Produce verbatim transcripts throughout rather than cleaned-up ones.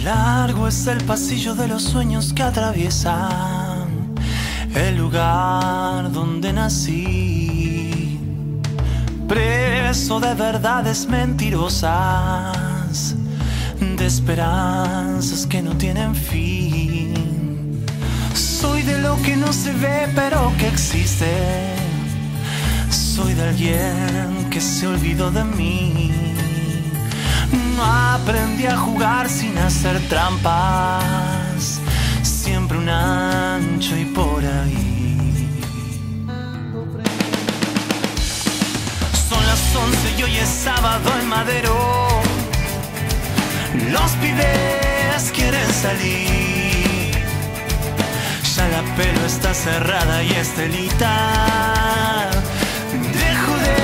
Largo es el pasillo de los sueños que atraviesan el lugar donde nací, preso de verdades mentirosas, de esperanzas que no tienen fin. Soy de lo que no se ve pero que existe. Soy de alguien que se olvidó de mí. No aprendí a jugar sin hacer trampas, siempre un ancho y por ahí. Son las once y hoy es sábado en Madero. Los pibes quieren salir. Ya la pelo está cerrada y Estelita dejo de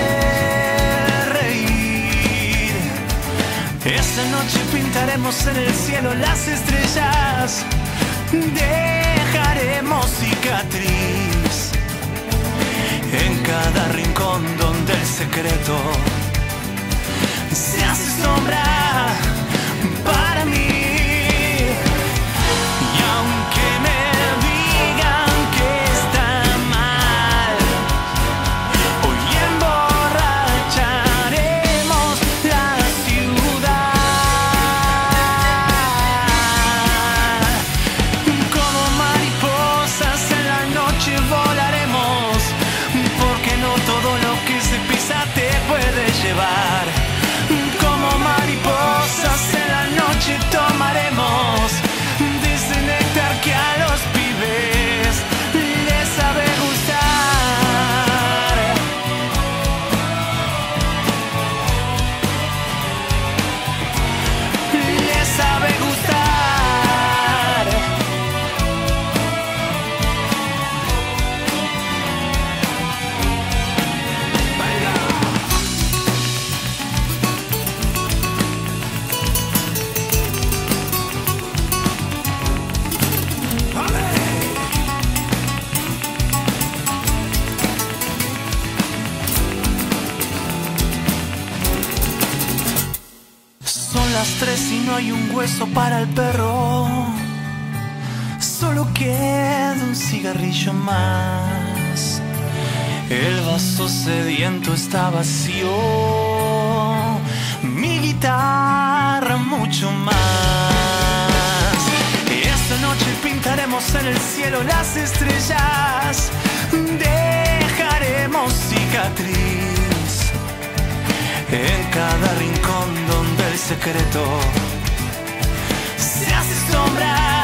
reír. Esta noche pintaremos en el cielo las estrellas, dejaremos cicatriz en cada rincón donde el secreto se hace sombra para mí. Y aunque me digan que está mal, hoy emborracharemos la ciudad. Como mariposas en la noche volaremos, porque no todo lo que se pisa te puede llevar. Como mariposas en la noche tomaremos de ese néctar que a los pibes les sabe gustar. Les sabe gustar. Son las tres y no hay un hueso para el perro. Solo queda un cigarrillo más. El vaso sediento está vacío. Mi guitarra mucho más. Esta noche pintaremos en el cielo las estrellas. Dejaremos cicatriz en cada rincón donde el secreto se hace sombra.